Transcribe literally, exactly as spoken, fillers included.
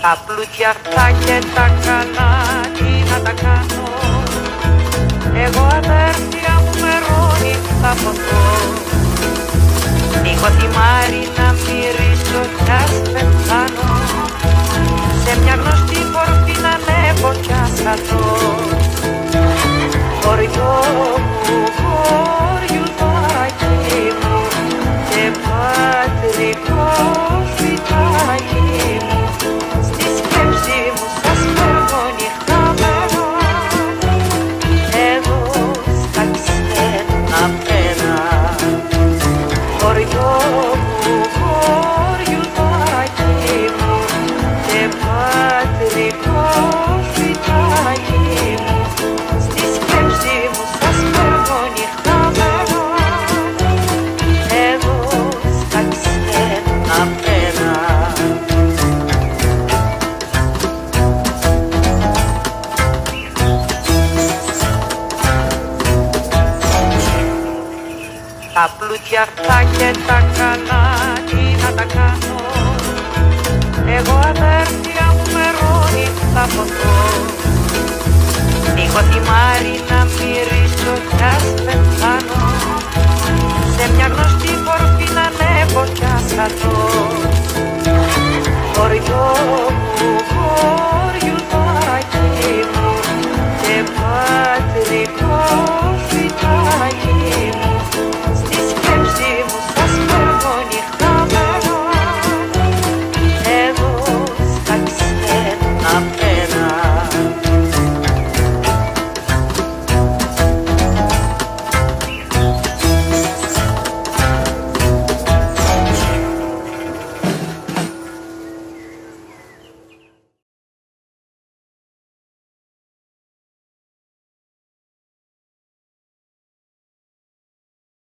Τα πλούτια αυτά και τα καλά, τι να τα κάνω. Εγώ αδέρφια μου μερώνει θα ποθώ. Νίκω τη Μάρη να μυρίσω κι ας πεθάνω. Σε μια γνωστή κορφή να ανέβω κι ας χαθώ. Χωριό μου, χωριουδάκι μου και πατρικό σπιτάκι μου. Στη σκέψη μου σας παίρνω νυχτάμενα εδώ στα ξένα πέρα. Χωριό μου, χωριουδάκι μου και πατρικό σπιτάκι μου. Στη σκέψη μου σας παίρνω νυχτάμενα εδώ στα ξένα πέρα. Τα πλούτια αυτά και τα καλά, τι να τα κάνω. Εγώ αδέρφια μου μερώνει θα ποθώ. Νίκω τη Μάρη να